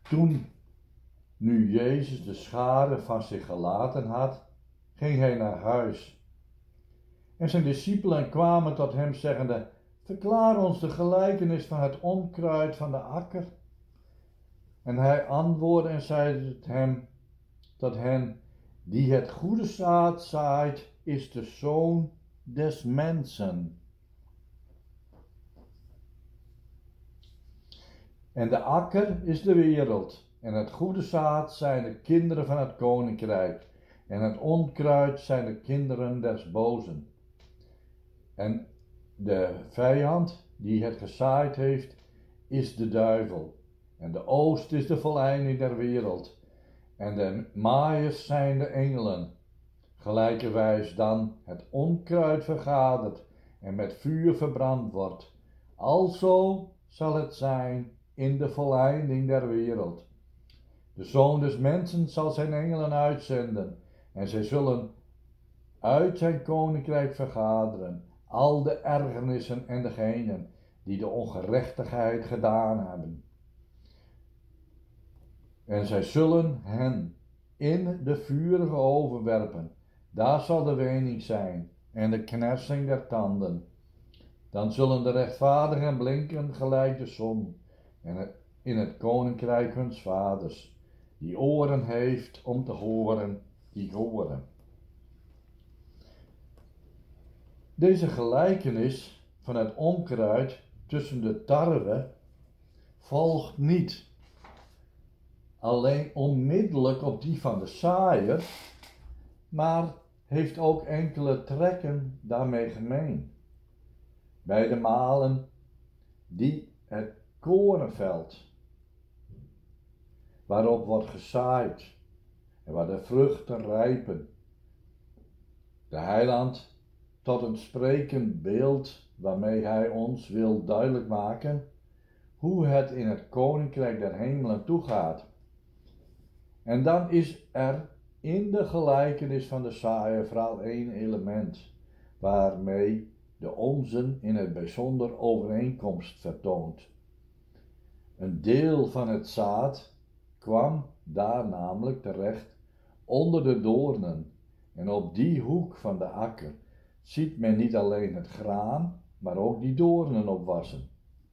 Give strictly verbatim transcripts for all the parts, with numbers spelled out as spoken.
Toen nu Jezus de schare van zich gelaten had, ging hij naar huis. En zijn discipelen kwamen tot hem zeggende: verklaar ons de gelijkenis van het onkruid van de akker. En hij antwoordde en zei het hem, tot hen: die het goede zaad zaait, is de zoon des mensen. En de akker is de wereld, en het goede zaad zijn de kinderen van het koninkrijk, en het onkruid zijn de kinderen des bozen. En de vijand die het gezaaid heeft, is de duivel. En de oost is de voleinding der wereld. En de maaiers zijn de engelen. Gelijkerwijs dan het onkruid vergadert en met vuur verbrand wordt. Alzo zal het zijn in de voleinding der wereld. De Zoon des Mensen zal zijn engelen uitzenden, en zij zullen uit zijn koninkrijk vergaderen al de ergernissen en degenen die de ongerechtigheid gedaan hebben. En zij zullen hen in de vurige oven werpen. Daar zal de wening zijn en de knersing der tanden. Dan zullen de rechtvaardigen blinken gelijk de zon en in het koninkrijk huns vaders. Die oren heeft om te horen, die horen. Deze gelijkenis van het onkruid tussen de tarwe volgt niet alleen onmiddellijk op die van de zaaier, maar heeft ook enkele trekken daarmee gemeen. Beide malen die het korenveld, waarop wordt gezaaid en waar de vruchten rijpen. De heiland tot een sprekend beeld waarmee hij ons wil duidelijk maken hoe het in het koninkrijk der hemelen toegaat. En dan is er in de gelijkenis van de zaaier vooral één element waarmee de onzen in het bijzonder overeenkomst vertoont. Een deel van het zaad kwam daar namelijk terecht onder de doornen, en op die hoek van de akker ziet men niet alleen het graan, maar ook die doornen opwassen.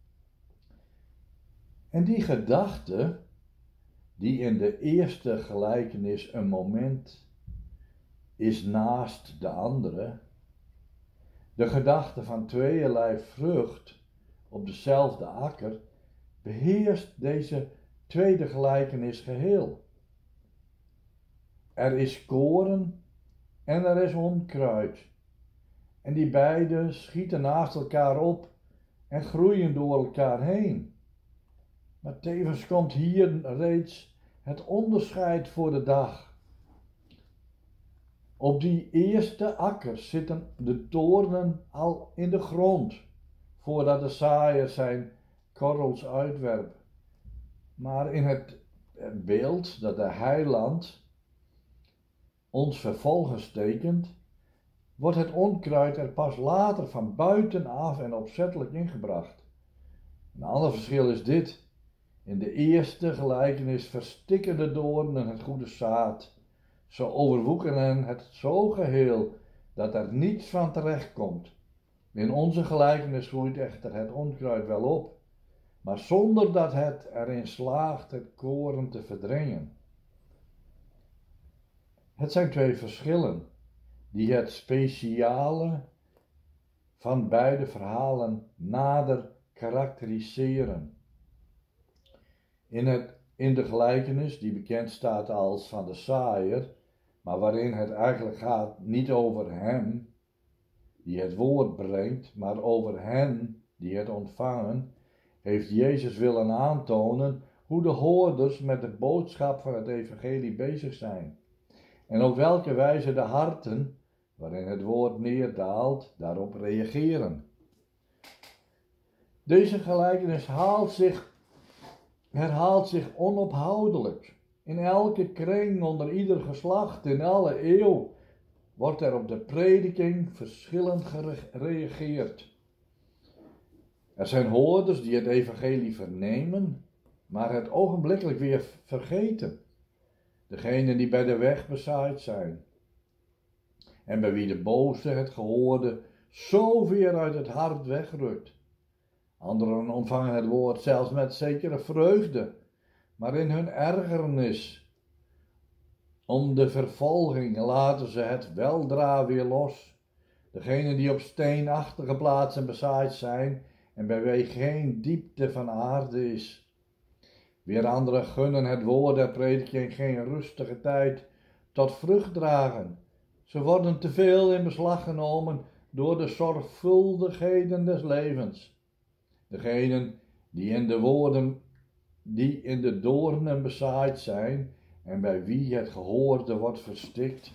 En die gedachte, die in de eerste gelijkenis een moment is naast de andere, de gedachte van tweeërlei vrucht op dezelfde akker, beheerst deze tweede gelijkenis geheel. Er is koren en er is onkruid. En die beide schieten naast elkaar op en groeien door elkaar heen. Maar tevens komt hier reeds het onderscheid voor de dag. Op die eerste akker zitten de doornen al in de grond, voordat de zaaier zijn korrels uitwerpt. Maar in het beeld dat de heiland ons vervolgens tekent, wordt het onkruid er pas later van buitenaf en opzettelijk ingebracht. Een ander verschil is dit. In de eerste gelijkenis verstikken de doornen het goede zaad. Zo overwoekeren het zo geheel dat er niets van terecht komt. In onze gelijkenis groeit echter het onkruid wel op, maar zonder dat het erin slaagt het koren te verdringen. Het zijn twee verschillen die het speciale van beide verhalen nader karakteriseren. In, het, in de gelijkenis, die bekend staat als van de zaaier, maar waarin het eigenlijk gaat niet over hem die het woord brengt, maar over hen die het ontvangen, heeft Jezus willen aantonen hoe de hoorders met de boodschap van het evangelie bezig zijn. En op welke wijze de harten, waarin het woord neerdaalt, daarop reageren. Deze gelijkenis haalt zich, herhaalt zich onophoudelijk. In elke kring, onder ieder geslacht, in alle eeuw, wordt er op de prediking verschillend gereageerd. Er zijn hoorders die het evangelie vernemen, maar het ogenblikkelijk weer vergeten. Degenen die bij de weg bezaaid zijn. En bij wie de boze het gehoorde zo weer uit het hart wegrukt. Anderen ontvangen het woord zelfs met zekere vreugde, maar in hun ergernis om de vervolging laten ze het weldra weer los. Degenen die op steenachtige plaatsen bezaaid zijn en bij wie geen diepte van aarde is. Weer anderen gunnen het woord der prediking geen rustige tijd tot vrucht dragen. Ze worden te veel in beslag genomen door de zorgvuldigheden des levens. Degenen die in de woorden, die in de doornen bezaaid zijn en bij wie het gehoorde wordt verstikt.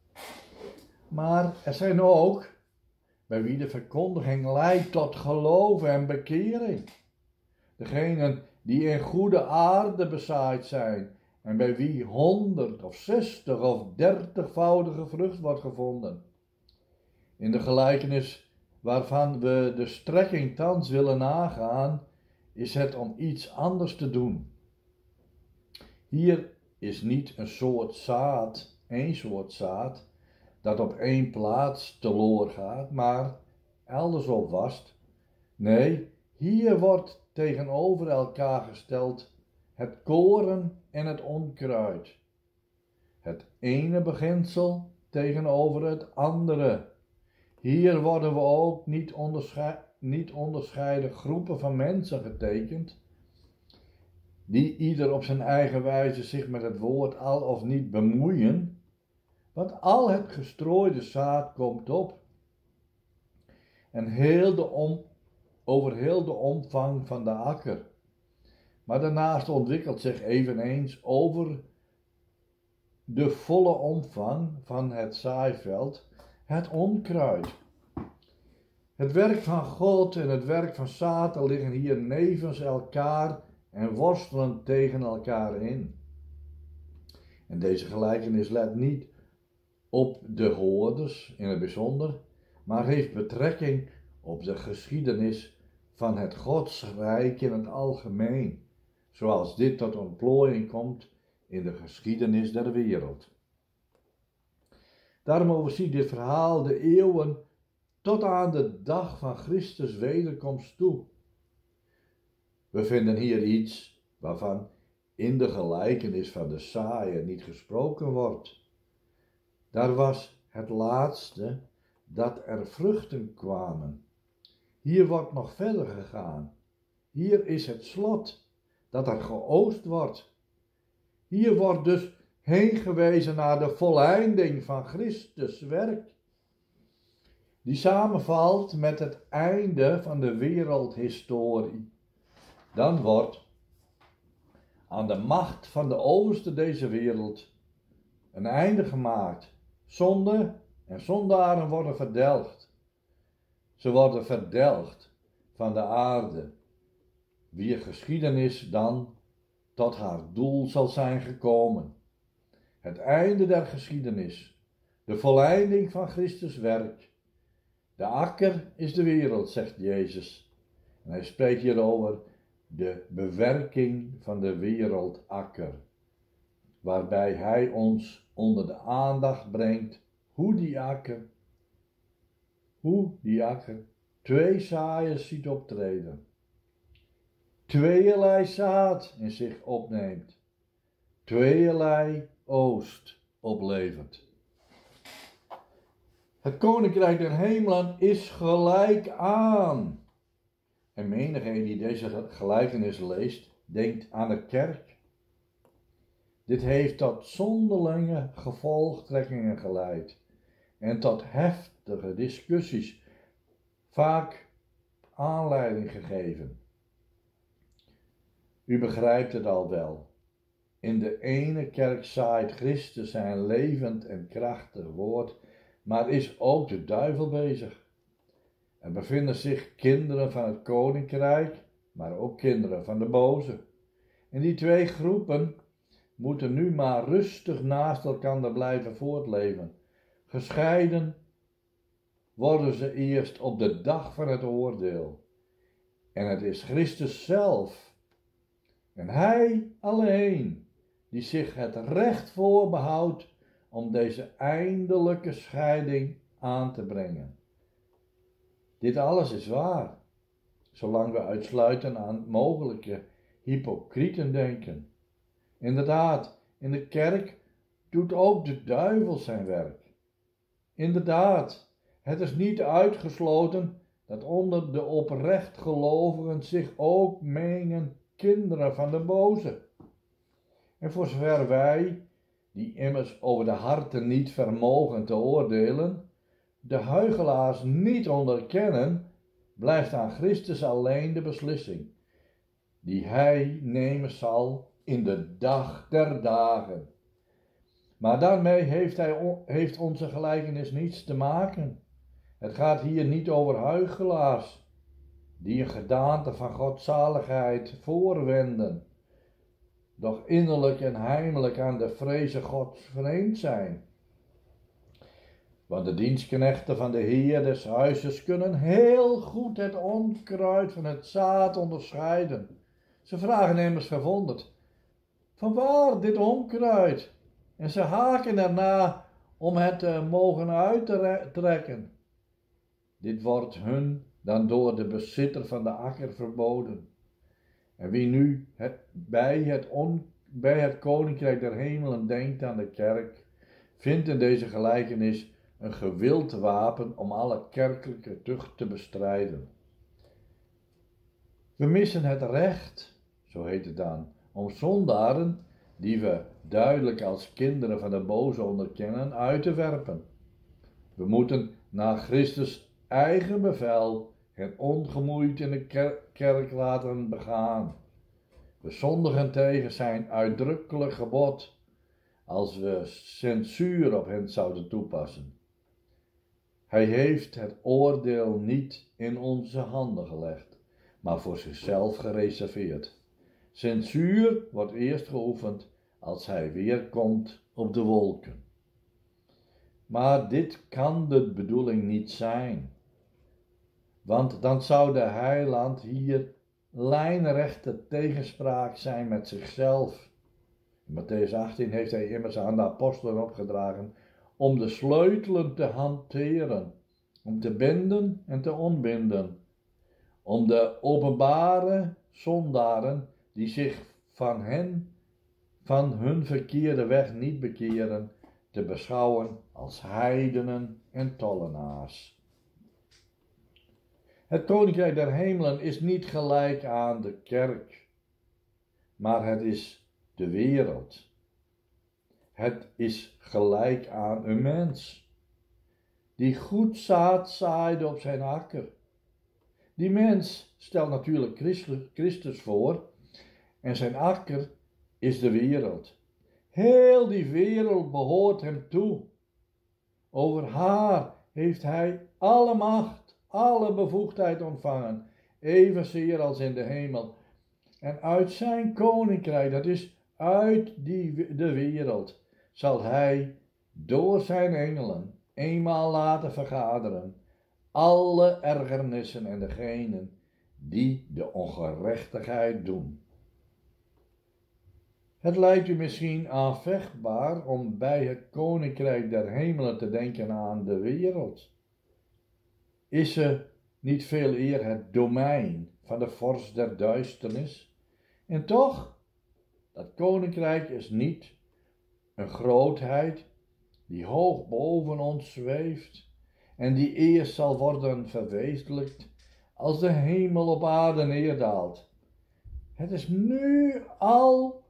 Maar er zijn ook bij wie de verkondiging leidt tot geloof en bekering. Degenen die in goede aarde bezaaid zijn en bij wie honderd of zestig of dertigvoudige vrucht wordt gevonden. In de gelijkenis waarvan we de strekking thans willen nagaan, is het om iets anders te doen. Hier is niet een soort zaad, één soort zaad, dat op één plaats teloor gaat, maar elders opwast. Nee, hier wordt tegenover elkaar gesteld het koren en het onkruid. Het ene beginsel tegenover het andere. Hier worden we ook niet, ondersche- niet onderscheiden groepen van mensen getekend, die ieder op zijn eigen wijze zich met het woord al of niet bemoeien, want al het gestrooide zaad komt op. En heel de om, over heel de omvang van de akker. Maar daarnaast ontwikkelt zich eveneens over de volle omvang van het zaaiveld het onkruid. Het werk van God en het werk van Satan liggen hier nevens elkaar en worstelen tegen elkaar in. En deze gelijkenis let niet op de hoorders in het bijzonder, maar heeft betrekking op de geschiedenis van het Godsrijk in het algemeen, zoals dit tot ontplooiing komt in de geschiedenis der wereld. Daarom overziet dit verhaal de eeuwen tot aan de dag van Christus wederkomst toe. We vinden hier iets waarvan in de gelijkenis van de zaaier niet gesproken wordt. Daar was het laatste dat er vruchten kwamen. Hier wordt nog verder gegaan. Hier is het slot, dat er geoost wordt. Hier wordt dus heen gewezen naar de volleinding van Christus werk, die samenvalt met het einde van de wereldhistorie. Dan wordt aan de macht van de overste deze wereld een einde gemaakt. Zonde en zondaren worden verdelgd. Ze worden verdelgd van de aarde, wier geschiedenis dan tot haar doel zal zijn gekomen. Het einde der geschiedenis, de volleinding van Christus werk. De akker is de wereld, zegt Jezus. En hij spreekt hier over de bewerking van de wereldakker, waarbij hij ons onder de aandacht brengt hoe die akker, hoe die akker twee zaaiers ziet optreden, tweeërlei zaad in zich opneemt, tweeërlei oost oplevert. Het koninkrijk der hemelen is gelijk aan. En menigeen die deze gelijkenis leest, denkt aan de kerk. Dit heeft tot zonderlinge gevolgtrekkingen geleid en tot heftige discussies, vaak aanleiding gegeven. U begrijpt het al wel. In de ene kerk zaait Christus zijn levend en krachtig woord, maar is ook de duivel bezig. Er bevinden zich kinderen van het koninkrijk, maar ook kinderen van de boze. En die twee groepen moeten nu maar rustig naast elkaar blijven voortleven. Gescheiden worden ze eerst op de dag van het oordeel. En het is Christus zelf En hij alleen, die zich het recht voorbehoudt om deze eindelijke scheiding aan te brengen. Dit alles is waar, zolang we uitsluitend aan mogelijke hypocrieten denken. Inderdaad, in de kerk doet ook de duivel zijn werk. Inderdaad, het is niet uitgesloten dat onder de oprecht gelovigen zich ook mengen kinderen van de boze. En voor zover wij, die immers over de harten niet vermogen te oordelen, de huichelaars niet onderkennen, blijft aan Christus alleen de beslissing, die hij nemen zal in de dag der dagen. Maar daarmee heeft, hij, heeft onze gelijkenis niets te maken. Het gaat hier niet over huichelaars, die een gedaante van godzaligheid voorwenden, doch innerlijk en heimelijk aan de vreze Gods vreemd zijn. Want de dienstknechten van de Heer des huizes kunnen heel goed het onkruid van het zaad onderscheiden. Ze vragen immers verwonderd: van waar dit onkruid? En ze haken erna om het te mogen uittrekken. Dit wordt hun dan door de bezitter van de akker verboden. En wie nu het, bij, het on, bij het koninkrijk der hemelen denkt aan de kerk, vindt in deze gelijkenis een gewild wapen om alle kerkelijke tucht te bestrijden. We missen het recht, zo heet het dan, om zondaren, die we duidelijk als kinderen van de boze onderkennen, uit te werpen. We moeten naar Christus eigen bevel het ongemoeid in de kerk laten begaan. We zondigen tegen zijn uitdrukkelijk gebod, als we censuur op hen zouden toepassen. Hij heeft het oordeel niet in onze handen gelegd, maar voor zichzelf gereserveerd. Censuur wordt eerst geoefend als hij weerkomt op de wolken. Maar dit kan de bedoeling niet zijn, want dan zou de heiland hier lijnrechte tegenspraak zijn met zichzelf. In Matthäus achttien heeft hij immers aan de apostelen opgedragen om de sleutelen te hanteren, om te binden en te ontbinden, om de openbare zondaren die zich van hen, van hun verkeerde weg niet bekeren, te beschouwen als heidenen en tollenaars. Het koninkrijk der hemelen is niet gelijk aan de kerk, maar het is de wereld. Het is gelijk aan een mens, die goed zaad zaaide op zijn akker. Die mens stelt natuurlijk Christus voor en zijn akker is de wereld. Heel die wereld behoort hem toe. Over haar heeft hij alle macht, alle bevoegdheid ontvangen, evenzeer als in de hemel. En uit zijn koninkrijk, dat is uit die, de wereld, zal hij door zijn engelen eenmaal laten vergaderen alle ergernissen en degenen die de ongerechtigheid doen. Het lijkt u misschien aanvechtbaar om bij het koninkrijk der hemelen te denken aan de wereld. Is ze niet veel eer het domein van de vorst der duisternis? En toch, dat koninkrijk is niet een grootheid die hoog boven ons zweeft en die eerst zal worden verwezenlijkt als de hemel op aarde neerdaalt. Het is nu al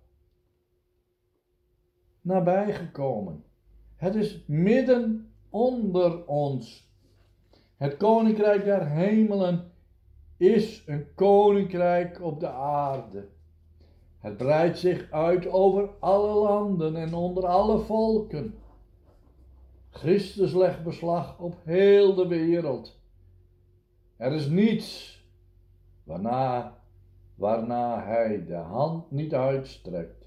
nabijgekomen. Het is midden onder ons. Het koninkrijk der hemelen is een koninkrijk op de aarde. Het breidt zich uit over alle landen en onder alle volken. Christus legt beslag op heel de wereld. Er is niets waarna, waarna hij de hand niet uitstrekt.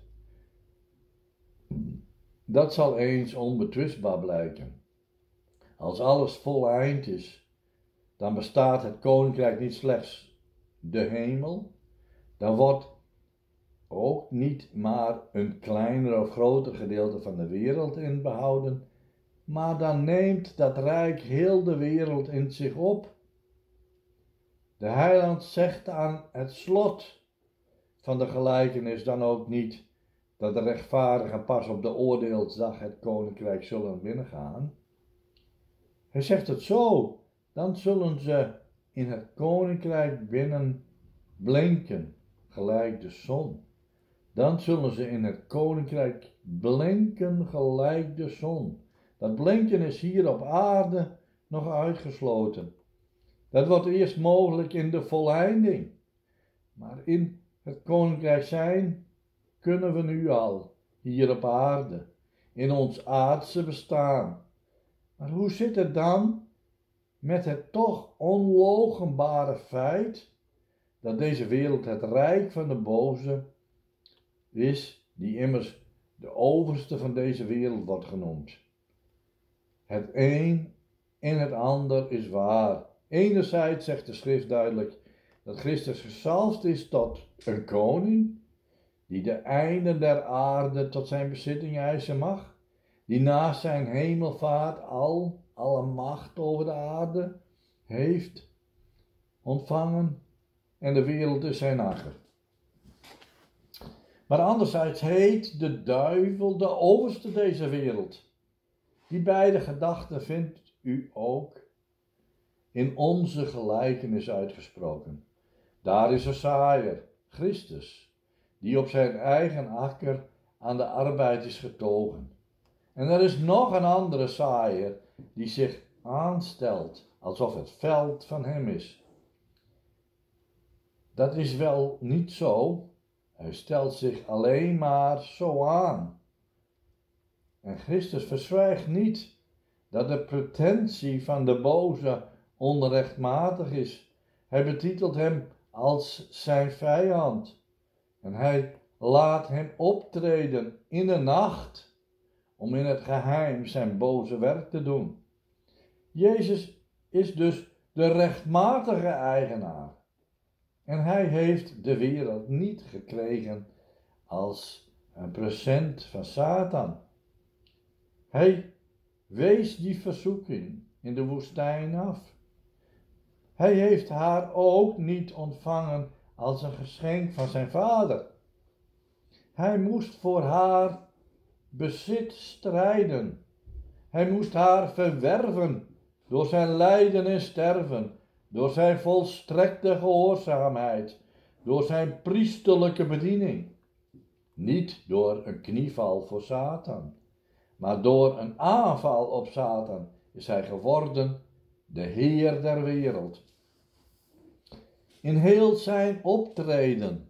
Dat zal eens onbetwistbaar blijken. Als alles voleind is, dan bestaat het koninkrijk niet slechts de hemel, dan wordt ook niet maar een kleiner of groter gedeelte van de wereld in behouden, maar dan neemt dat rijk heel de wereld in zich op. De heiland zegt aan het slot van de gelijkenis dan ook niet dat de rechtvaardigen pas op de oordeelsdag het koninkrijk zullen binnengaan. Hij zegt het zo, dan zullen ze in het koninkrijk binnen blinken, gelijk de zon. Dan zullen ze in het koninkrijk blinken gelijk de zon. Dat blinken is hier op aarde nog uitgesloten. Dat wordt eerst mogelijk in de volleinding. Maar in het koninkrijk zijn kunnen we nu al, hier op aarde, in ons aardse bestaan. Maar hoe zit het dan met het toch onloochenbare feit dat deze wereld het rijk van de boze is, die immers de overste van deze wereld wordt genoemd? Het een en het ander is waar. Enerzijds zegt de schrift duidelijk dat Christus gezalfd is tot een koning, die de einden der aarde tot zijn bezitting eisen mag, die naast zijn hemelvaart al, alle macht over de aarde heeft ontvangen en de wereld is zijn akker. Maar anderzijds heet de duivel de overste deze wereld. Die beide gedachten vindt u ook in onze gelijkenis uitgesproken. Daar is een saaier, Christus, die op zijn eigen akker aan de arbeid is getogen. En er is nog een andere saaier die zich aanstelt alsof het veld van hem is. Dat is wel niet zo. Hij stelt zich alleen maar zo aan. En Christus verzwijgt niet dat de pretentie van de boze onrechtmatig is. Hij betitelt hem als zijn vijand. En hij laat hem optreden in de nacht om in het geheim zijn boze werk te doen. Jezus is dus de rechtmatige eigenaar. En hij heeft de wereld niet gekregen als een present van Satan. Hij wees die verzoeking in de woestijn af. Hij heeft haar ook niet ontvangen als een geschenk van zijn vader. Hij moest voor haar bezit strijden. Hij moest haar verwerven door zijn lijden en sterven, door zijn volstrekte gehoorzaamheid, door zijn priesterlijke bediening. Niet door een knieval voor Satan, maar door een aanval op Satan is hij geworden de Heer der wereld. In heel zijn optreden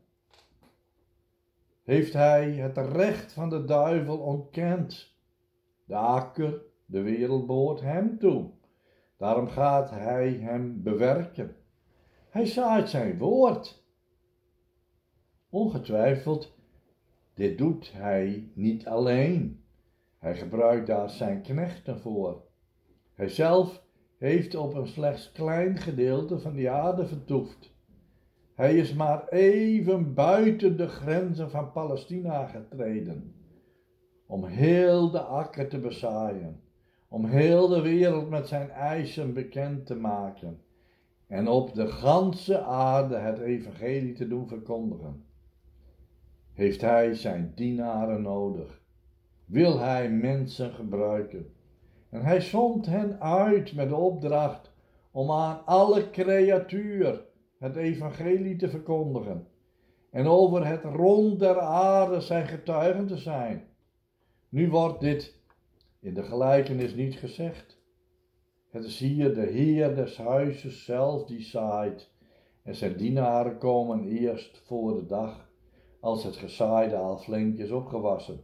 heeft hij het recht van de duivel ontkend. De akker, de wereld behoort hem toe. Daarom gaat hij hem bewerken. Hij zaait zijn woord. Ongetwijfeld, dit doet hij niet alleen. Hij gebruikt daar zijn knechten voor. Hij zelf heeft op een slechts klein gedeelte van die aarde vertoefd. Hij is maar even buiten de grenzen van Palestina getreden, om heel de akker te bezaaien, om heel de wereld met zijn eisen bekend te maken en op de ganse aarde het evangelie te doen verkondigen. Heeft hij zijn dienaren nodig? Wil hij mensen gebruiken? En hij zond hen uit met de opdracht om aan alle creatuur het evangelie te verkondigen en over het rond der aarde zijn getuigen te zijn. Nu wordt dit in de gelijkenis niet gezegd. Het is hier de Heer des huizes zelf die zaait en zijn dienaren komen eerst voor de dag als het gezaaide al flink is opgewassen.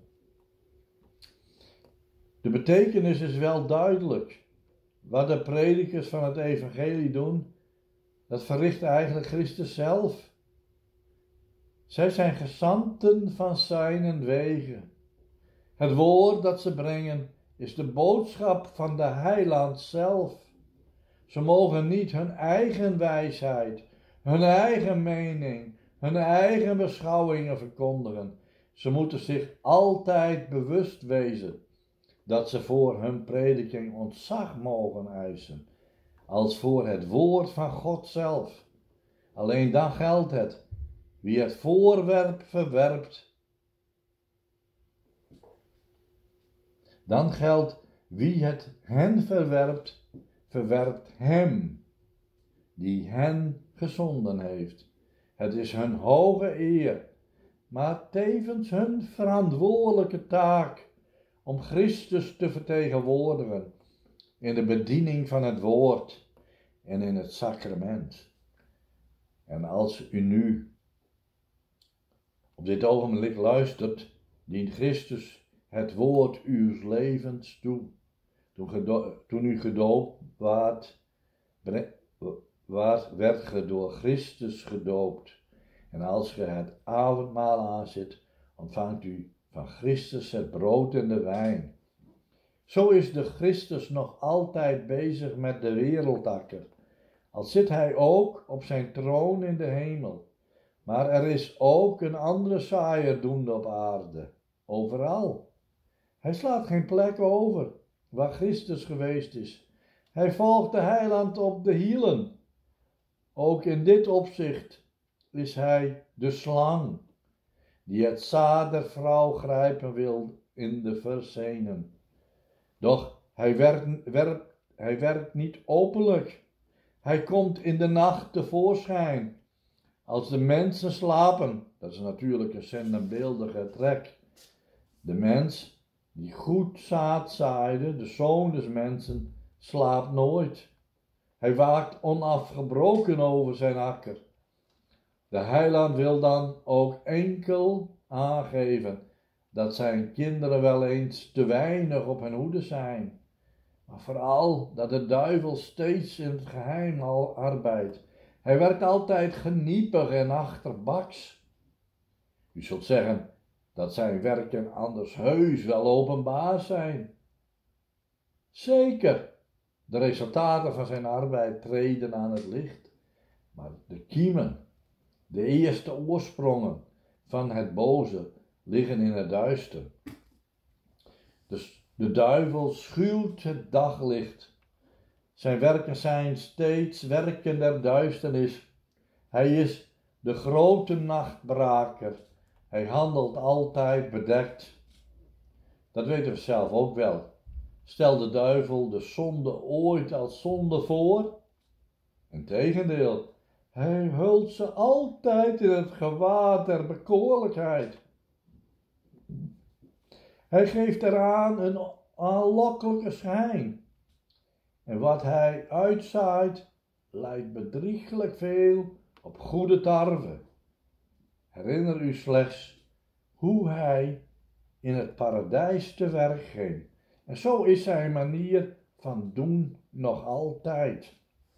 De betekenis is wel duidelijk. Wat de predikers van het evangelie doen, dat verricht eigenlijk Christus zelf. Zij zijn gezanten van zijn wegen. Het woord dat ze brengen is de boodschap van de heiland zelf. Ze mogen niet hun eigen wijsheid, hun eigen mening, hun eigen beschouwingen verkondigen. Ze moeten zich altijd bewust wezen dat ze voor hun prediking ontzag mogen eisen, als voor het woord van God zelf. Alleen dan geldt het, wie het voorwerp verwerpt, dan geldt wie het hen verwerpt, verwerpt hem, die hen gezonden heeft. Het is hun hoge eer, maar tevens hun verantwoordelijke taak om Christus te vertegenwoordigen in de bediening van het woord en in het sacrament. En als u nu op dit ogenblik luistert, dient Christus het woord uws levens toe. Toen, gedo- toen u gedoopt waart, waart, werd ge door Christus gedoopt. En als ge het avondmaal aanzit, ontvangt u van Christus het brood en de wijn. Zo is de Christus nog altijd bezig met de wereldakker, al zit hij ook op zijn troon in de hemel. Maar er is ook een andere saaier doende op aarde, overal. Hij slaat geen plek over waar Christus geweest is. Hij volgt de heiland op de hielen. Ook in dit opzicht is hij de slang, die het zaad der vrouw grijpen wil in de versenen. Doch hij werkt, werkt, hij werkt niet openlijk. Hij komt in de nacht tevoorschijn. Als de mensen slapen, dat is natuurlijk een zendenbeeldige trek. De mens die goed zaad zaaide, de zoon des mensen, slaapt nooit. Hij waakt onafgebroken over zijn akker. De heiland wil dan ook enkel aangeven dat zijn kinderen wel eens te weinig op hun hoede zijn. Maar vooral dat de duivel steeds in het geheim al arbeidt. Hij werkt altijd geniepig en achterbaks. U zult zeggen dat zijn werken anders heus wel openbaar zijn. Zeker, de resultaten van zijn arbeid treden aan het licht. Maar de kiemen, de eerste oorsprongen van het boze liggen in het duister. Dus de duivel schuwt het daglicht. Zijn werken zijn steeds werken der duisternis. Hij is de grote nachtbraker. Hij handelt altijd bedekt. Dat weten we zelf ook wel. Stel de duivel de zonde ooit als zonde voor? Integendeel, hij hult ze altijd in het gewaad der bekoorlijkheid. Hij geeft eraan een aanlokkelijke schijn. En wat hij uitzaait, lijkt bedrieglijk veel op goede tarwe. Herinner u slechts hoe hij in het paradijs te werk ging. En zo is zijn manier van doen nog altijd.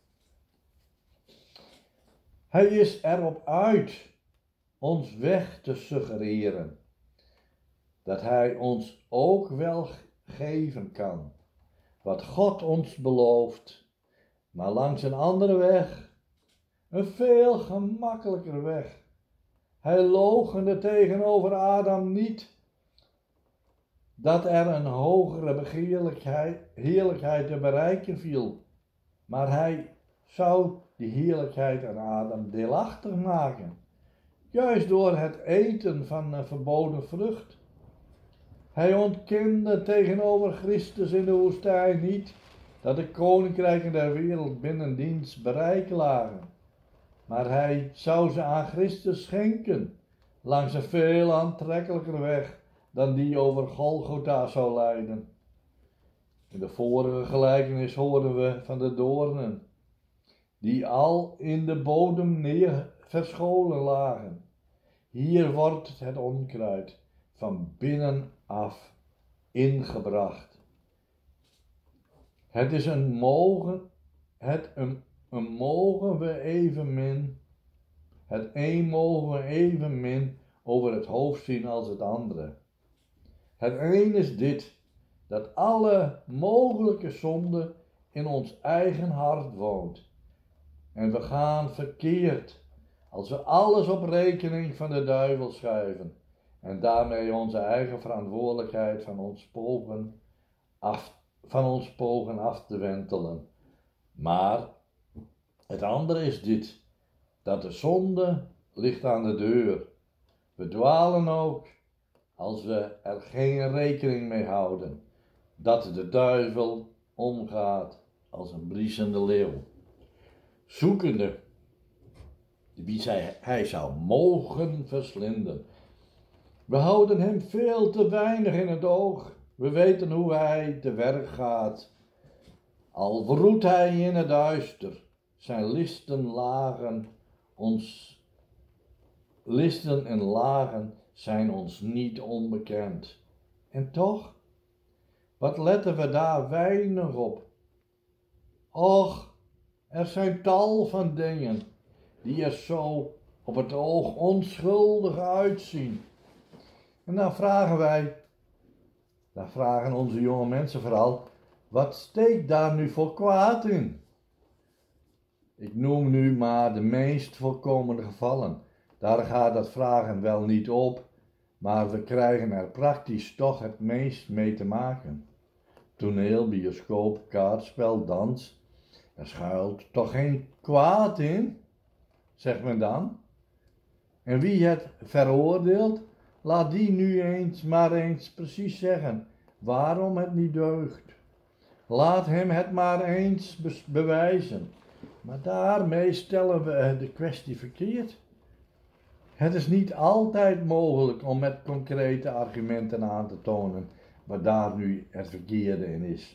Hij is erop uit ons weg te suggereren. Dat hij ons ook wel geven kan wat God ons belooft, maar langs een andere weg, een veel gemakkelijker weg. Hij loochende tegenover Adam niet dat er een hogere begeerlijkheid, heerlijkheid te bereiken viel, maar hij zou die heerlijkheid aan Adam deelachtig maken, juist door het eten van een verboden vrucht. Hij ontkende tegenover Christus in de woestijn niet dat de koninkrijken der wereld binnen diens bereik lagen, maar hij zou ze aan Christus schenken, langs een veel aantrekkelijker weg dan die over Golgotha zou leiden. In de vorige gelijkenis hoorden we van de doornen, die al in de bodem neer verscholen lagen. Hier wordt het onkruid van binnenaf ingebracht. Het is een mogen, het een, een mogen we evenmin, het een mogen we evenmin over het hoofd zien als het andere. Het een is dit, dat alle mogelijke zonde in ons eigen hart woont. En we gaan verkeerd als we alles op rekening van de duivel schuiven en daarmee onze eigen verantwoordelijkheid van ons pogen af, van ons pogen af te wentelen. Maar het andere is dit, dat de zonde ligt aan de deur. We dwalen ook als we er geen rekening mee houden, dat de duivel omgaat als een briesende leeuw, zoekende wie zij, hij zou mogen verslinden. We houden hem veel te weinig in het oog. We weten hoe hij te werk gaat. Al verroet hij in het duister, zijn listen lagen ons, listen en lagen zijn ons niet onbekend. En toch, wat letten we daar weinig op. Och, er zijn tal van dingen die er zo op het oog onschuldig uitzien. En dan vragen wij, dan vragen onze jonge mensen vooral, wat steekt daar nu voor kwaad in? Ik noem nu maar de meest voorkomende gevallen. Daar gaat dat vragen wel niet op, maar we krijgen er praktisch toch het meest mee te maken. Toneel, bioscoop, kaartspel, dans. Er schuilt toch geen kwaad in, zegt men dan. En wie het veroordeelt, laat die nu eens maar eens precies zeggen waarom het niet deugt. Laat hem het maar eens be- bewijzen. Maar daarmee stellen we de kwestie verkeerd. Het is niet altijd mogelijk om met concrete argumenten aan te tonen wat daar nu het verkeerde in is.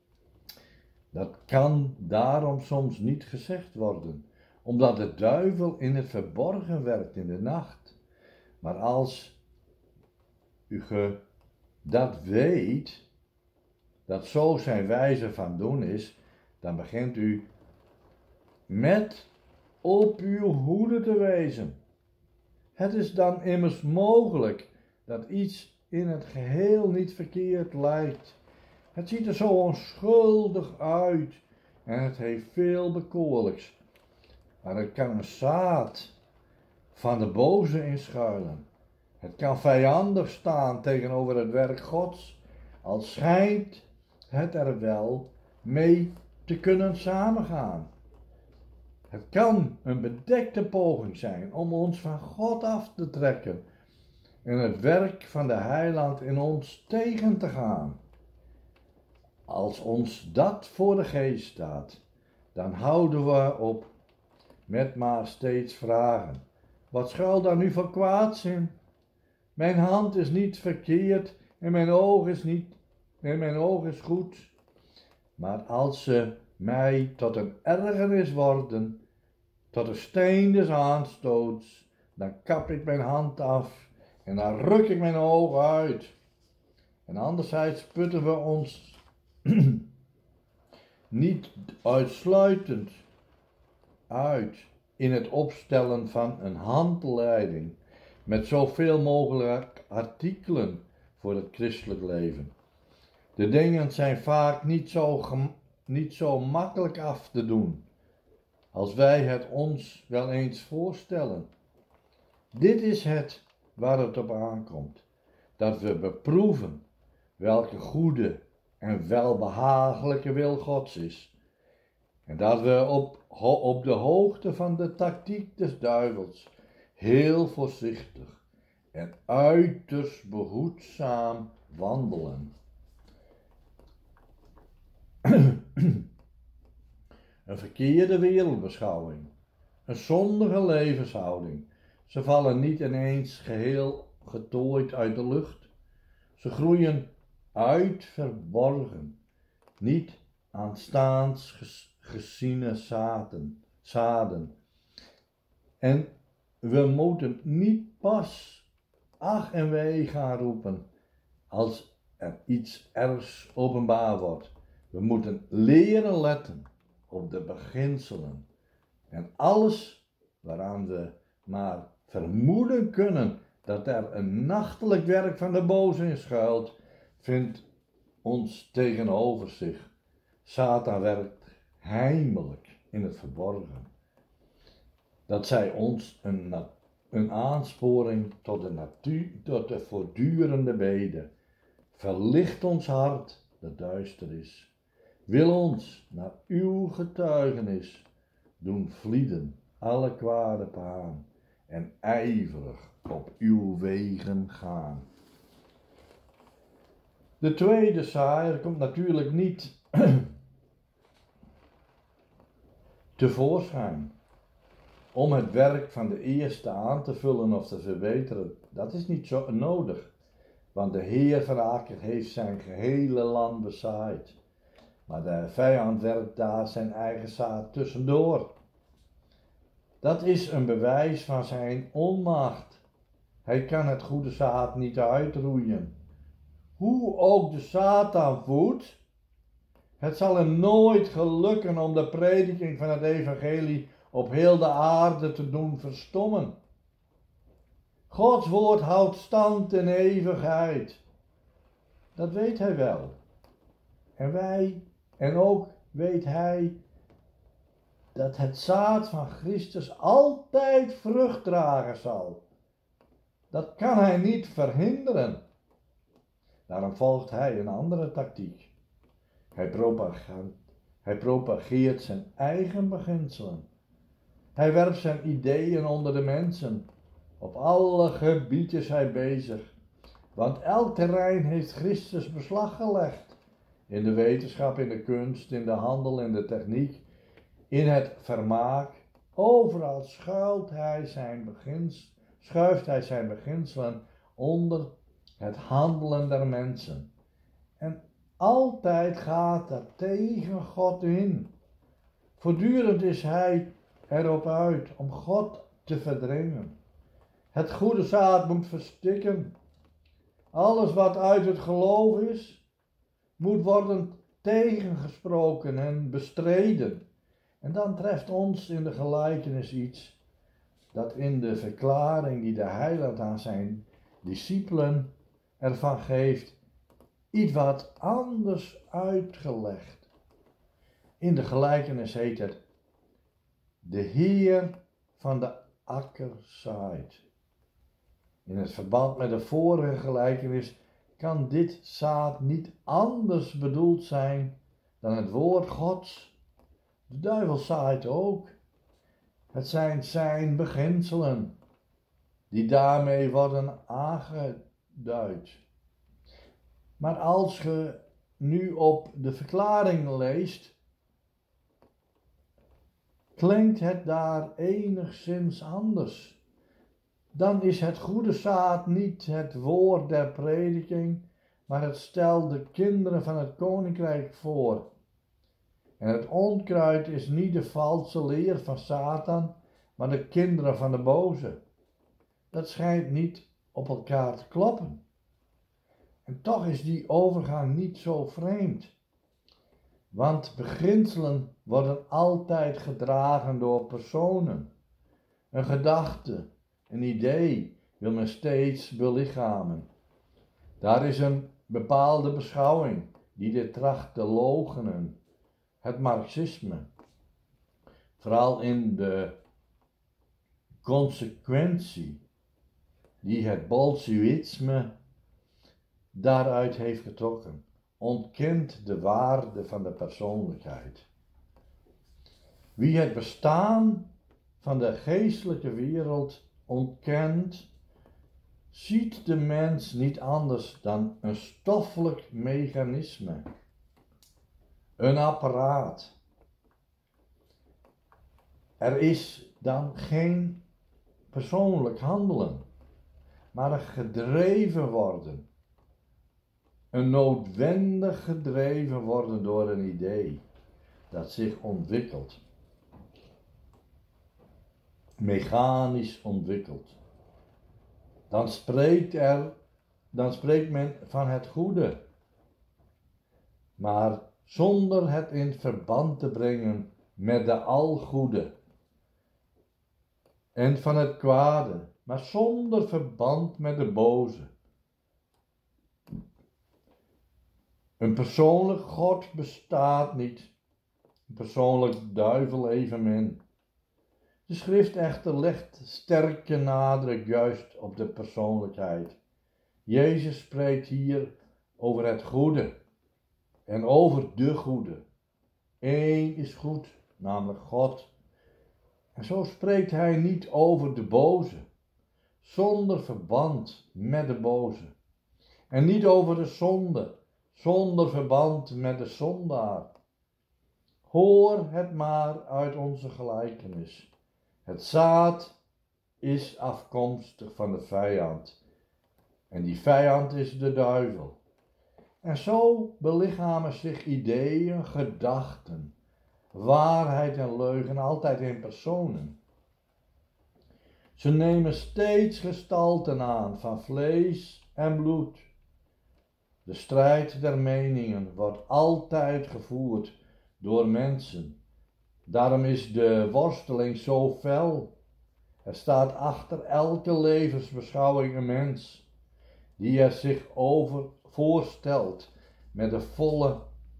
Dat kan daarom soms niet gezegd worden, omdat de duivel in het verborgen werkt in de nacht. Maar als u ge dat weet, dat zo zijn wijze van doen is, dan begint u met op uw hoede te wezen. Het is dan immers mogelijk dat iets in het geheel niet verkeerd lijkt. Het ziet er zo onschuldig uit en het heeft veel bekoorlijks. Maar het kan een zaad van de boze inschuilen. Het kan vijandig staan tegenover het werk Gods, al schijnt het er wel mee te kunnen samengaan. Het kan een bedekte poging zijn om ons van God af te trekken en het werk van de Heiland in ons tegen te gaan. Als ons dat voor de geest staat, dan houden we op met maar steeds vragen. Wat schuilt daar nu voor kwaads in? Mijn hand is niet verkeerd en mijn oog is niet, en mijn oog is goed. Maar als ze mij tot een ergernis worden, tot een steen des aanstoots, dan kap ik mijn hand af en dan ruk ik mijn oog uit. En anderzijds putten we ons niet uitsluitend uit in het opstellen van een handleiding met zoveel mogelijk artikelen voor het christelijk leven. De dingen zijn vaak niet zo, gem- niet zo makkelijk af te doen als wij het ons wel eens voorstellen. Dit is het waar het op aankomt, dat we beproeven welke goede en welbehagelijke wil Gods is, en dat we op, op de hoogte van de tactiek des duivels heel voorzichtig en uiterst behoedzaam wandelen. Een verkeerde wereldbeschouwing, een zondige levenshouding. Ze vallen niet ineens geheel getooid uit de lucht. Ze groeien uit verborgen, niet aanstaans ges, geziene zaden, zaden. En we moeten niet pas ach en wee gaan roepen als er iets ergs openbaar wordt. We moeten leren letten op de beginselen en alles waaraan we maar vermoeden kunnen dat er een nachtelijk werk van de boze in schuilt, vindt ons tegenover zich. Satan werkt heimelijk in het verborgen. dat zij ons een, na- een aansporing tot de natuur, tot de voortdurende bede. Verlicht ons hart dat duister is. Wil ons naar uw getuigenis doen vlieden alle kwade paan en ijverig op uw wegen gaan. De tweede saaier komt natuurlijk niet tevoorschijn om het werk van de eerste aan te vullen of te verbeteren. Dat is niet zo nodig, want de Heer van de akker heeft zijn gehele land bezaaid. Maar de vijand werpt daar zijn eigen zaad tussendoor. Dat is een bewijs van zijn onmacht. Hij kan het goede zaad niet uitroeien. Hoe ook de Satan voedt, het zal hem nooit gelukken om de prediking van het evangelie op heel de aarde te doen verstommen. Gods woord houdt stand in eeuwigheid. Dat weet hij wel. En wij, en ook weet hij dat het zaad van Christus altijd vrucht dragen zal. Dat kan hij niet verhinderen. Daarom volgt hij een andere tactiek. Hij propageert, hij propageert zijn eigen beginselen. Hij werpt zijn ideeën onder de mensen. Op alle gebieden is hij bezig. Want elk terrein heeft Christus beslag gelegd. In de wetenschap, in de kunst, in de handel, in de techniek, in het vermaak. Overal schuilt hij zijn begins, schuift hij zijn beginselen onder het handelen der mensen. En altijd gaat dat tegen God in. Voortdurend is hij erop uit om God te verdringen. Het goede zaad moet verstikken. Alles wat uit het geloof is, moet worden tegengesproken en bestreden. En dan treft ons in de gelijkenis iets dat in de verklaring die de heiland aan zijn discipelen ervan geeft, iets wat anders uitgelegd. In de gelijkenis heet het: de Heer van de akker zaait. In het verband met de vorige gelijkenis kan dit zaad niet anders bedoeld zijn dan het woord Gods. De duivel zaait ook. Het zijn zijn beginselen die daarmee worden aangeduid. Maar als je nu op de verklaring leest, klinkt het daar enigszins anders. Dan is het goede zaad niet het woord der prediking, maar het stelt de kinderen van het koninkrijk voor. En het onkruid is niet de valse leer van Satan, maar de kinderen van de boze. Dat schijnt niet op elkaar te kloppen. En toch is die overgang niet zo vreemd. Want beginselen worden altijd gedragen door personen. Een gedachte, een idee wil men steeds belichamen. Daar is een bepaalde beschouwing die dit tracht te loochenen. Het marxisme. Vooral in de consequentie die het bolsjewisme daaruit heeft getrokken, ontkent de waarde van de persoonlijkheid. Wie het bestaan van de geestelijke wereld ontkent, ziet de mens niet anders dan een stoffelijk mechanisme, een apparaat. Er is dan geen persoonlijk handelen, maar een gedreven worden. Een noodwendig gedreven worden door een idee dat zich ontwikkelt. Mechanisch ontwikkelt. Dan spreekt er, dan spreekt men van het goede. Maar zonder het in verband te brengen met de algoede. En van het kwade, maar zonder verband met de boze. Een persoonlijk God bestaat niet. Een persoonlijk duivel evenmin. De schrift echter legt sterke nadruk juist op de persoonlijkheid. Jezus spreekt hier over het goede en over de goede. Eén is goed, namelijk God. En zo spreekt hij niet over de boze, zonder verband met de boze. En niet over de zonde, zonder verband met de zondaar. Hoor het maar uit onze gelijkenis. Het zaad is afkomstig van de vijand. En die vijand is de duivel. En zo belichamen zich ideeën, gedachten, waarheid en leugen altijd in personen. Ze nemen steeds gestalten aan van vlees en bloed. De strijd der meningen wordt altijd gevoerd door mensen. Daarom is de worsteling zo fel. Er staat achter elke levensbeschouwing een mens die er zich over voorstelt met, de volle,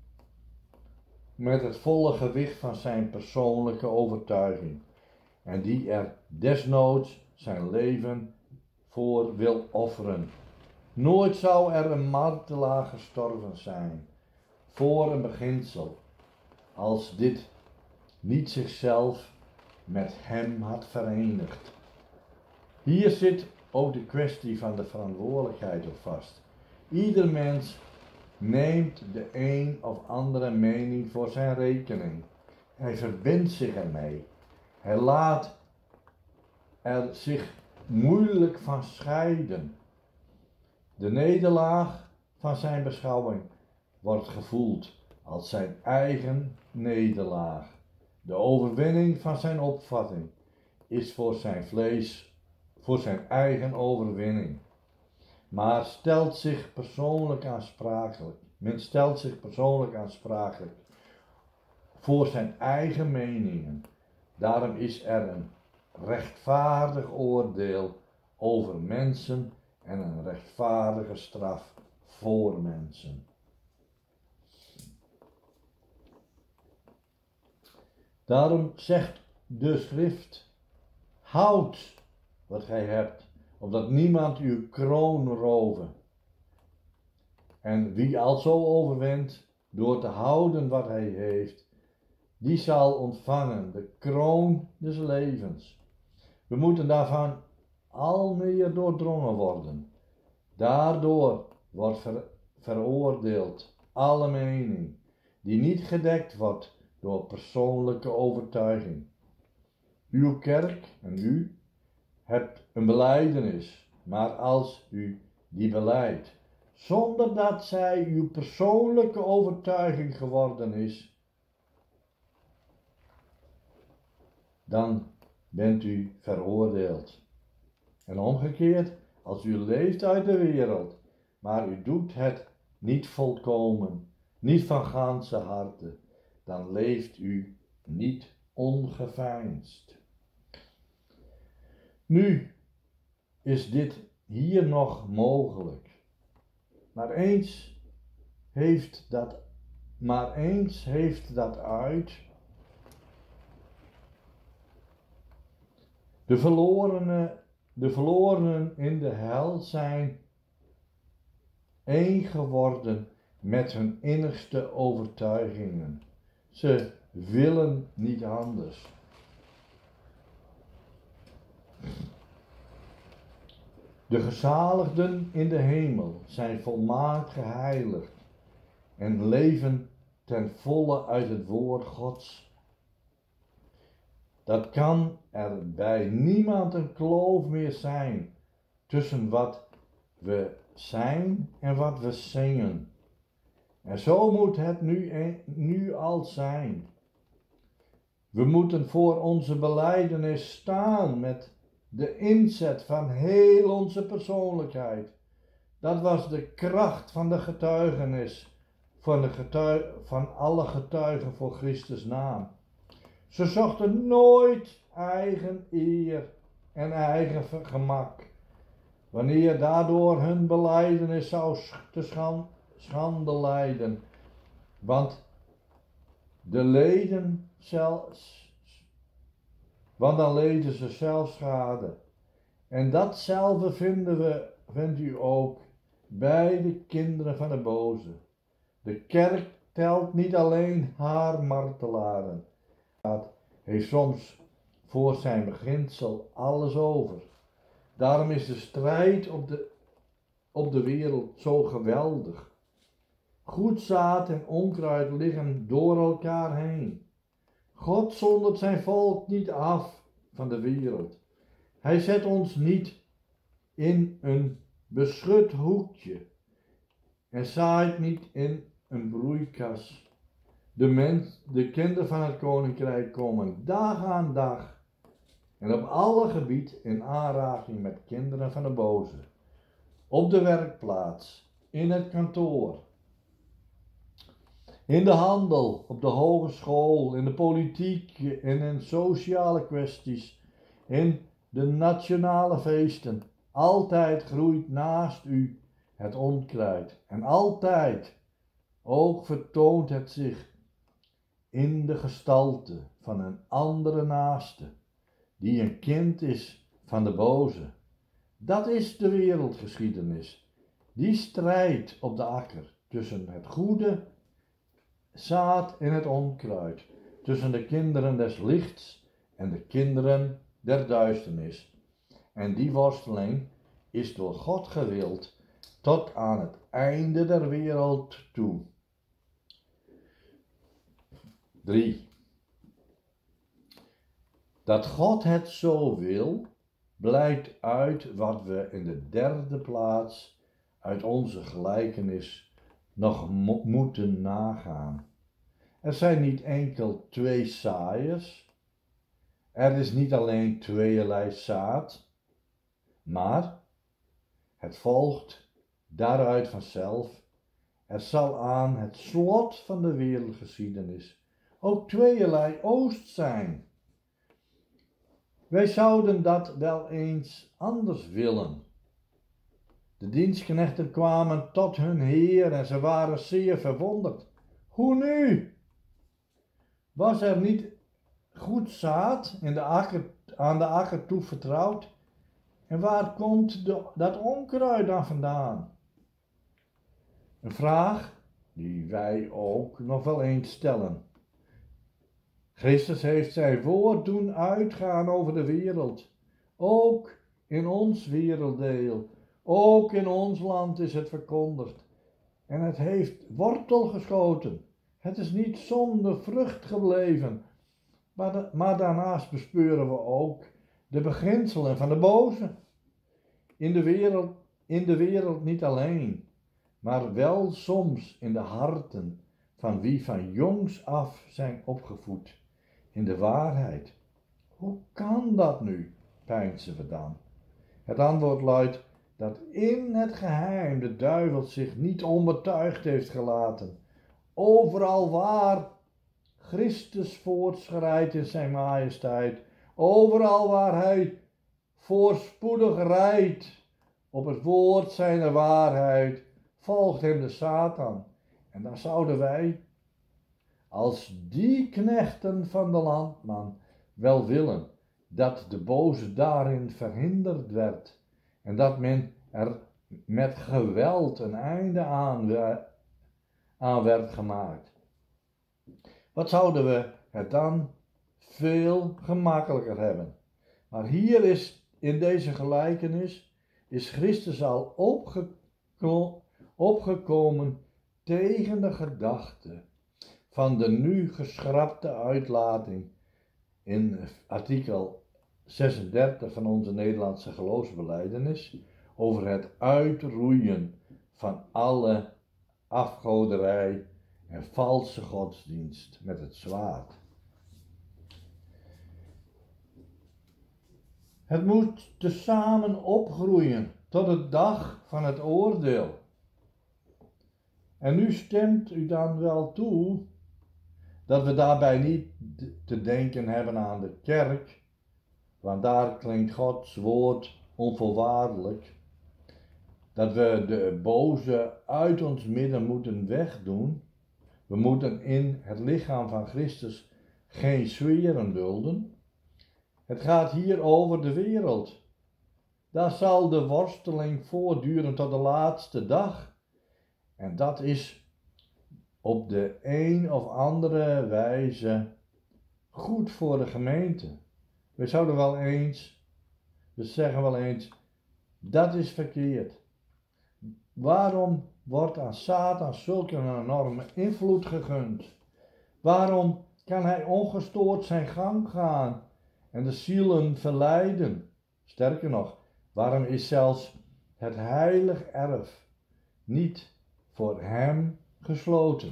met het volle gewicht van zijn persoonlijke overtuiging en die er desnoods zijn leven voor wil offeren. Nooit zou er een martelaar gestorven zijn voor een beginsel als dit niet zichzelf met hem had verenigd. Hier zit ook de kwestie van de verantwoordelijkheid op vast. Ieder mens neemt de een of andere mening voor zijn rekening. Hij verbindt zich ermee. Hij laat er zich moeilijk van scheiden. De nederlaag van zijn beschouwing wordt gevoeld als zijn eigen nederlaag. De overwinning van zijn opvatting is voor zijn vlees, voor zijn eigen overwinning. Maar stelt zich persoonlijk aansprakelijk. Men stelt zich persoonlijk aansprakelijk voor zijn eigen meningen. Daarom is er een rechtvaardig oordeel over mensen en een rechtvaardige straf voor mensen. Daarom zegt de schrift: houd wat gij hebt, opdat niemand uw kroon roven. En wie al zo overwint door te houden wat hij heeft, die zal ontvangen de kroon des levens. We moeten daarvan al meer doordrongen worden. Daardoor wordt ver, veroordeeld alle mening die niet gedekt wordt door persoonlijke overtuiging. Uw kerk en u hebt een belijdenis, maar als u die belijdt, zonder dat zij uw persoonlijke overtuiging geworden is, dan bent u veroordeeld. En omgekeerd, als u leeft uit de wereld, maar u doet het niet volkomen, niet van ganse harte, dan leeft u niet ongeveinsd. Nu is dit hier nog mogelijk. Maar eens heeft dat, maar eens heeft dat uit. De verlorenen, de verlorenen in de hel zijn één geworden met hun innigste overtuigingen. Ze willen niet anders. De gezaligden in de hemel zijn volmaakt geheiligd en leven ten volle uit het woord Gods. Dat kan er bij niemand een kloof meer zijn tussen wat we zijn en wat we zingen. En zo moet het nu, nu al zijn. We moeten voor onze belijdenis staan met de inzet van heel onze persoonlijkheid. Dat was de kracht van de getuigenis, van, de getuig, van alle getuigen voor Christus naam. Ze zochten nooit eigen eer en eigen gemak, wanneer daardoor hun belijdenis zou te schande leiden. Want de leden zelfs, want dan leden ze zelf schade. En datzelfde vinden we, vindt u ook bij de kinderen van de boze. De kerk telt niet alleen haar martelaren. God heeft soms voor zijn beginsel alles over. Daarom is de strijd op de, op de wereld zo geweldig. Goed zaad en onkruid liggen door elkaar heen. God zondert zijn volk niet af van de wereld. Hij zet ons niet in een beschut hoekje en zaait niet in een broeikas. De, mens, de kinderen van het koninkrijk komen dag aan dag en op alle gebied in aanraking met kinderen van de boze. Op de werkplaats, in het kantoor, in de handel, op de hogeschool, in de politiek en in sociale kwesties, in de nationale feesten. Altijd groeit naast u het onkruid en altijd ook vertoont het zich in de gestalte van een andere naaste, die een kind is van de boze. Dat is de wereldgeschiedenis. Die strijd op de akker tussen het goede zaad en het onkruid, tussen de kinderen des lichts en de kinderen der duisternis. En die worsteling is door God gewild tot aan het einde der wereld toe. drie. Dat God het zo wil, blijkt uit wat we in de derde plaats uit onze gelijkenis nog mo- moeten nagaan. Er zijn niet enkel twee zaaiers, er is niet alleen tweeërlei zaad, maar het volgt daaruit vanzelf. Er zal aan het slot van de wereldgeschiedenis ook tweeërlei oost zijn. Wij zouden dat wel eens anders willen. De dienstknechten kwamen tot hun heer en ze waren zeer verwonderd. Hoe nu? Was er niet goed zaad in de akker, aan de akker toevertrouwd? En waar komt de, dat onkruid dan vandaan? Een vraag die wij ook nog wel eens stellen. Christus heeft zijn woord doen uitgaan over de wereld. Ook in ons werelddeel, ook in ons land is het verkondigd. En het heeft wortel geschoten. Het is niet zonder vrucht gebleven. Maar, de, maar daarnaast bespeuren we ook de beginselen van de boze. In de wereld, in de wereld niet alleen, maar wel soms in de harten van wie van jongs af zijn opgevoed in de waarheid. Hoe kan dat nu, peinzen we dan? Het antwoord luidt dat in het geheim de duivel zich niet onbetuigd heeft gelaten. Overal waar Christus voortschrijdt in zijn majesteit, overal waar hij voorspoedig rijdt op het woord zijner waarheid, volgt hem de Satan. En dan zouden wij, als die knechten van de landman, wel willen dat de boze daarin verhinderd werd en dat men er met geweld een einde aan, aan werd gemaakt. Wat zouden we het dan veel gemakkelijker hebben? Maar hier is in deze gelijkenis is Christus al opgeko- opgekomen tegen de gedachte van de nu geschrapte uitlating in artikel zesendertig van onze Nederlandse geloofsbelijdenis over het uitroeien van alle afgoderij en valse godsdienst met het zwaard. Het moet tezamen opgroeien tot de dag van het oordeel. En nu stemt u dan wel toe dat we daarbij niet te denken hebben aan de kerk, want daar klinkt Gods woord onvoorwaardelijk. Dat we de boze uit ons midden moeten wegdoen. We moeten in het lichaam van Christus geen zweren dulden. Het gaat hier over de wereld. Daar zal de worsteling voortduren tot de laatste dag. En dat is op de een of andere wijze goed voor de gemeente. We zouden wel eens, we zeggen wel eens, dat is verkeerd. Waarom wordt aan Satan zulke enorme invloed gegund? Waarom kan hij ongestoord zijn gang gaan en de zielen verleiden? Sterker nog, waarom is zelfs het heilig erf niet voor hem gesloten?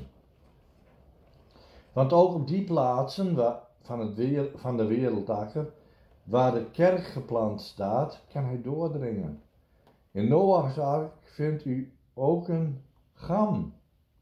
Want ook op die plaatsen waar, van, het weer, van de wereldakker, waar de kerk geplant staat, kan hij doordringen. In Noach's ark vindt u ook een gam.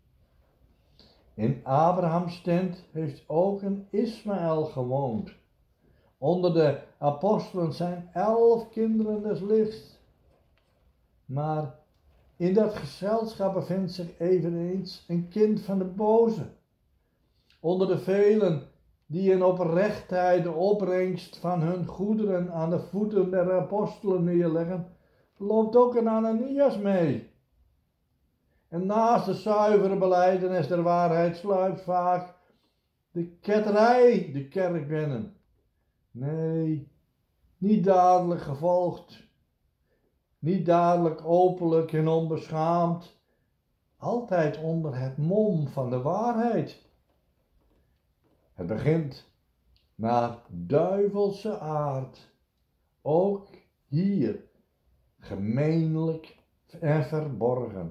In Abrahams tent heeft ook een Ismaël gewoond. Onder de apostelen zijn elf kinderen des lichts. Maar in dat gezelschap bevindt zich eveneens een kind van de boze. Onder de velen die in oprechtheid de opbrengst van hun goederen aan de voeten der apostelen neerleggen, loopt ook een Ananias mee. En naast de zuivere belijdenis der waarheid sluipt vaak de ketterij de kerk binnen. Nee, niet dadelijk gevolgd, niet dadelijk openlijk en onbeschaamd, altijd onder het mom van de waarheid. Het begint naar duivelse aard, ook hier, gemeenlijk en verborgen.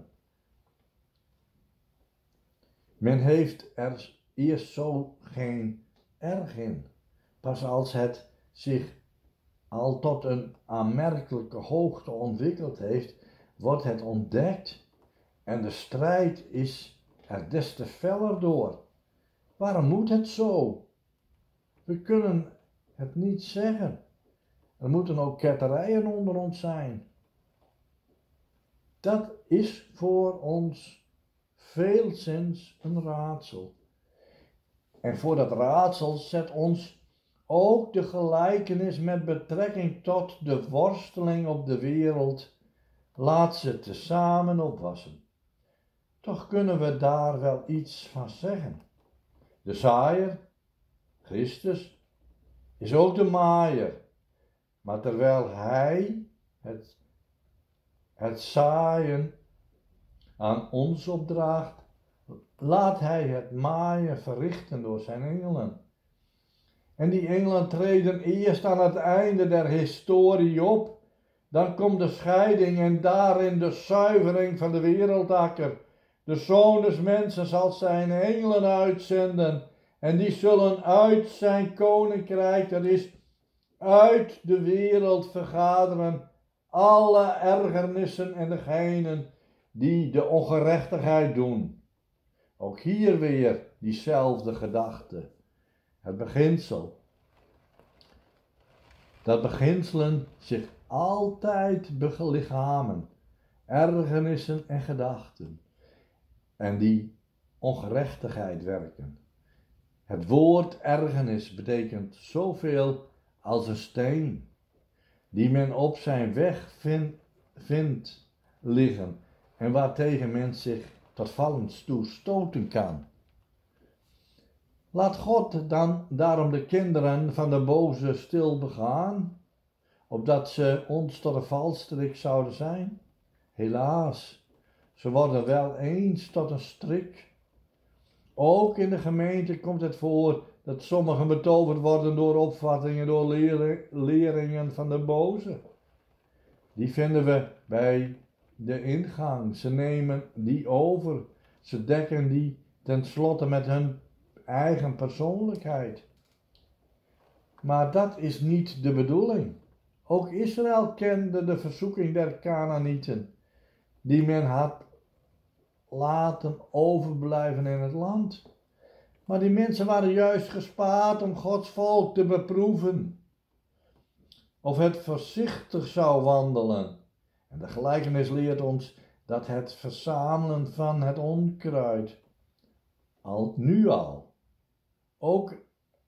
Men heeft er eerst zo geen erg in. Pas als het zich al tot een aanmerkelijke hoogte ontwikkeld heeft, wordt het ontdekt en de strijd is er des te feller door. Waarom moet het zo? We kunnen het niet zeggen. Er moeten ook ketterijen onder ons zijn. Dat is voor ons veelzins een raadsel. En voor dat raadsel zet ons ook de gelijkenis met betrekking tot de worsteling op de wereld. Laat ze tezamen opwassen. Toch kunnen we daar wel iets van zeggen. De zaaier, Christus, is ook de maaier. Maar terwijl hij het, het zaaien aan ons opdraagt, laat hij het maaien verrichten door zijn engelen. En die engelen treden eerst aan het einde der historie op. Dan komt de scheiding en daarin de zuivering van de wereldakker. De Zoon des Mensen zal zijn engelen uitzenden. En die zullen uit zijn koninkrijk, dat is uit de wereld vergaderen, alle ergernissen en degenen die de ongerechtigheid doen. Ook hier weer diezelfde gedachte. Het beginsel. Dat beginselen zich altijd belichamen. Ergernissen en gedachten. En die ongerechtigheid werken. Het woord ergernis betekent zoveel als een steen. Die men op zijn weg vind, vindt liggen. En waartegen men zich tot vallens toe stoten kan. Laat God dan daarom de kinderen van de boze stil begaan, opdat ze ons tot een valstrik zouden zijn? Helaas, ze worden wel eens tot een strik. Ook in de gemeente komt het voor dat sommigen betoverd worden door opvattingen, door leringen van de boze. Die vinden we bij de ingang. Ze nemen die over. Ze dekken die tenslotte met hun eigen persoonlijkheid. Maar dat is niet de bedoeling. Ook Israël kende de verzoeking der Kanaanieten, die men had laten overblijven in het land. Maar die mensen waren juist gespaard om Gods volk te beproeven. Of het voorzichtig zou wandelen. En de gelijkenis leert ons dat het verzamelen van het onkruid al nu al ook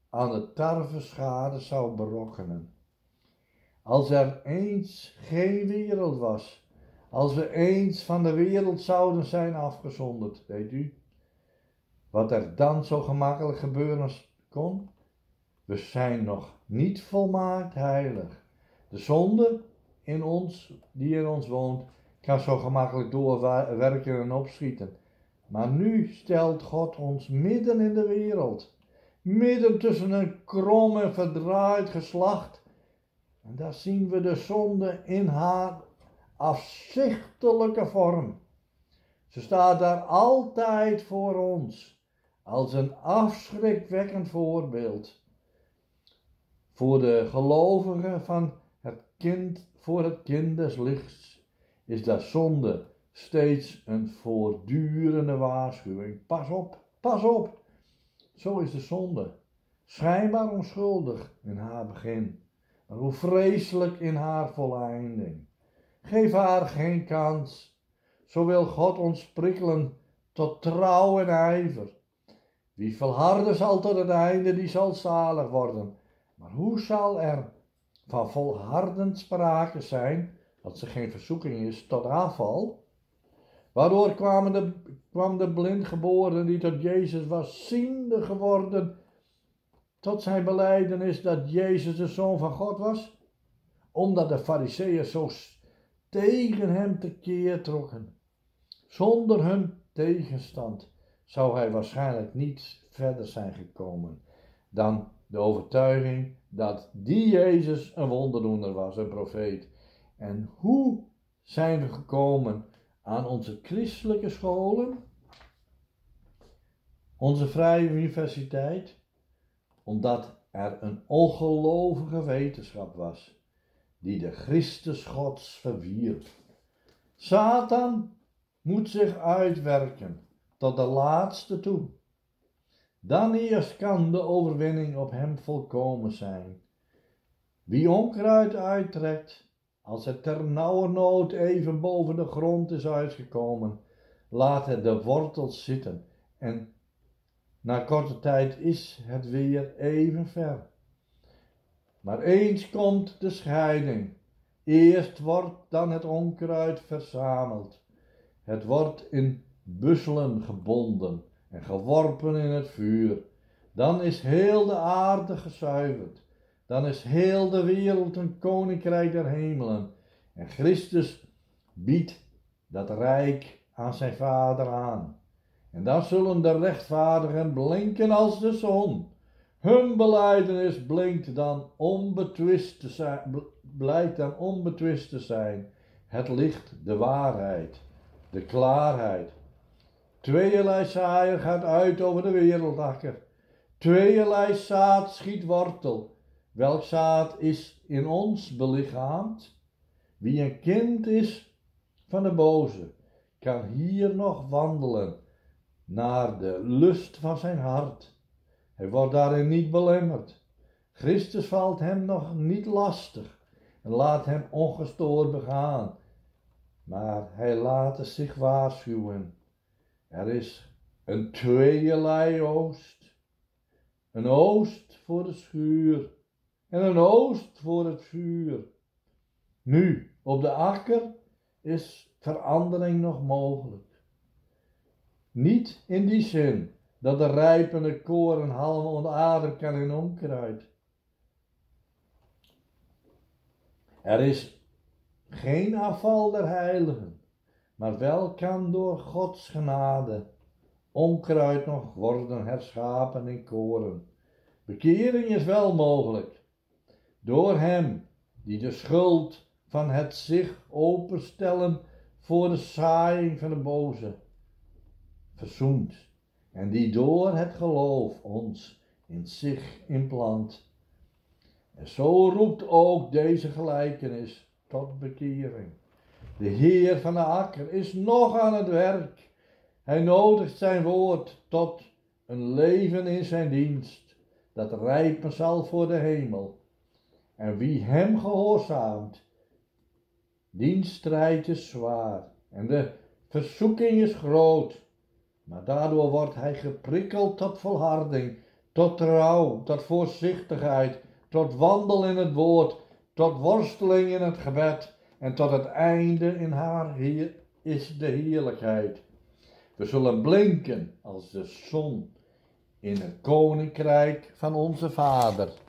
aan de tarweschade zou berokkenen. Als er eens geen wereld was, als we eens van de wereld zouden zijn afgezonderd, weet u, wat er dan zo gemakkelijk gebeuren kon? We zijn nog niet volmaakt heilig. De zonde in ons, die in ons woont, kan zo gemakkelijk doorwerken en opschieten. Maar nu stelt God ons midden in de wereld, midden tussen een krom en verdraaid geslacht. En daar zien we de zonde in haar afzichtelijke vorm. Ze staat daar altijd voor ons, als een afschrikwekkend voorbeeld. Voor de gelovigen van het kind, voor het kind des lichts, is de zonde steeds een voortdurende waarschuwing. Pas op, pas op. Zo is de zonde. Schijnbaar onschuldig in haar begin, maar hoe vreselijk in haar voleinding. Geef haar geen kans. Zo wil God ons prikkelen tot trouw en ijver. Wie volharden zal tot het einde, die zal zalig worden. Maar hoe zal er van volharden sprake zijn, als er geen verzoeking is, tot afval? Waardoor kwamen de, kwam de blindgeboren die tot Jezus was ziende geworden, tot zijn belijdenis dat Jezus de Zoon van God was? Omdat de Farizeeën zo tegen hem tekeer trokken. Zonder hun tegenstand zou hij waarschijnlijk niet verder zijn gekomen dan de overtuiging dat die Jezus een wonderdoener was, een profeet. En hoe zijn we gekomen aan onze christelijke scholen, onze vrije universiteit? Omdat er een ongelovige wetenschap was, die de Christus Gods verwierp. Satan moet zich uitwerken tot de laatste toe. Dan eerst kan de overwinning op hem volkomen zijn. Wie onkruid uittrekt, als het ternauwernood even boven de grond is uitgekomen, laat het de wortels zitten en na korte tijd is het weer even ver. Maar eens komt de scheiding. Eerst wordt dan het onkruid verzameld. Het wordt in busselen gebonden en geworpen in het vuur. Dan is heel de aarde gezuiverd. Dan is heel de wereld een koninkrijk der hemelen. En Christus biedt dat rijk aan zijn Vader aan. En dan zullen de rechtvaardigen blinken als de zon. Hun belijdenis blinkt dan onbetwist te zijn, blijkt dan onbetwist te zijn. Het licht, de waarheid, de klaarheid. Tweeërlei zaaier gaat uit over de wereldakker. Tweeërlei zaad schiet wortel. Welk zaad is in ons belichaamd? Wie een kind is van de boze, kan hier nog wandelen naar de lust van zijn hart. Hij wordt daarin niet belemmerd. Christus valt hem nog niet lastig en laat hem ongestoord begaan. Maar hij laat zich waarschuwen. Er is een tweeërlei oost. Een oost voor de schuur en een oost voor het vuur. Nu, op de akker is verandering nog mogelijk. Niet in die zin dat de rijpende korenhalm ontaarden kan in onkruid. Er is geen afval der heiligen, maar wel kan door Gods genade onkruid nog worden herschapen in koren. Bekering is wel mogelijk, door hem die de schuld van het zich openstellen voor de saaiing van de boze verzoent, en die door het geloof ons in zich implant. En zo roept ook deze gelijkenis tot bekering. De Heer van de akker is nog aan het werk. Hij nodigt zijn woord tot een leven in zijn dienst, dat rijpen zal voor de hemel. En wie hem gehoorzaamt, diens strijd is zwaar en de verzoeking is groot. Maar daardoor wordt hij geprikkeld tot volharding, tot trouw, tot voorzichtigheid, tot wandel in het woord, tot worsteling in het gebed en tot het einde in haar hier is de heerlijkheid. We zullen blinken als de zon in het koninkrijk van onze Vader.